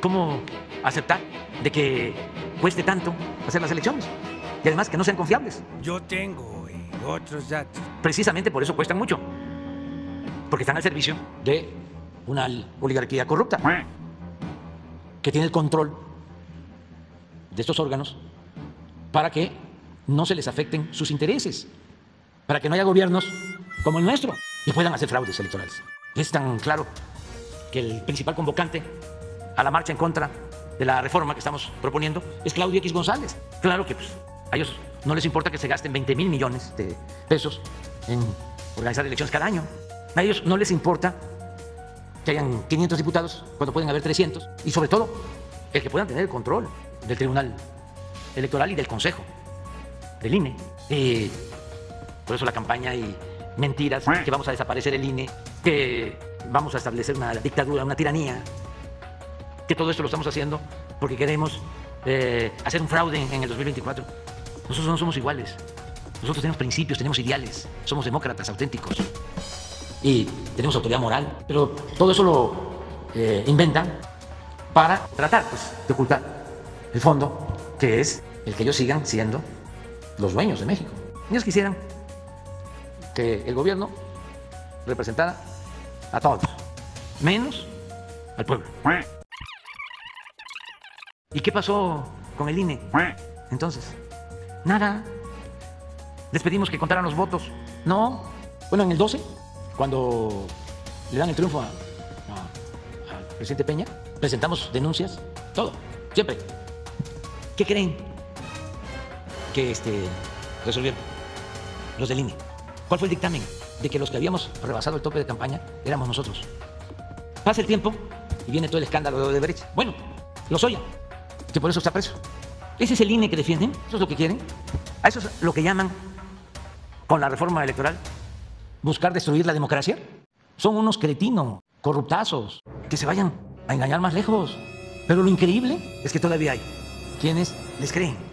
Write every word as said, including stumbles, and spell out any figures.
¿Cómo aceptar de que cueste tanto hacer las elecciones? Y además que no sean confiables. Yo tengo eh, otros datos. Precisamente por eso cuestan mucho. Porque están al servicio de una oligarquía corrupta que tiene el control de estos órganos para que no se les afecten sus intereses, para que no haya gobiernos como el nuestro y puedan hacer fraudes electorales. Es tan claro que el principal convocante a la marcha en contra de la reforma que estamos proponiendo es Claudio X González. Claro que pues, a ellos no les importa que se gasten veinte mil millones de pesos en organizar elecciones cada año. A ellos no les importa que hayan quinientos diputados cuando pueden haber trescientos y sobre todo el que puedan tener el control del Tribunal Electoral y del Consejo, del I N E. Y por eso la campaña y mentiras, que vamos a desaparecer el I N E, que vamos a establecer una dictadura, una tiranía, que todo esto lo estamos haciendo porque queremos eh, hacer un fraude en, en el dos mil veinticuatro. Nosotros no somos iguales. Nosotros tenemos principios, tenemos ideales, somos demócratas auténticos y tenemos autoridad moral, pero todo eso lo eh, inventan para tratar pues, de ocultar el fondo, que es el que ellos sigan siendo los dueños de México. Ellos quisieran que el gobierno representara a todos, menos al pueblo. ¿Y qué pasó con el I N E? Entonces, nada. Les pedimos que contaran los votos. No. Bueno, en el doce, cuando le dan el triunfo a, a, al presidente Peña, presentamos denuncias, todo, siempre. ¿Qué creen que este, resolvieron los del I N E? ¿Cuál fue el dictamen? De que los que habíamos rebasado el tope de campaña éramos nosotros. Pasa el tiempo y viene todo el escándalo de Odebrecht. Bueno, Lozoya, que por eso está preso. ¿Ese es el I N E que defienden? ¿Eso es lo que quieren? ¿A eso es lo que llaman, con la reforma electoral, buscar destruir la democracia? Son unos cretinos, corruptazos, que se vayan a engañar más lejos. Pero lo increíble es que todavía hay quienes les creen.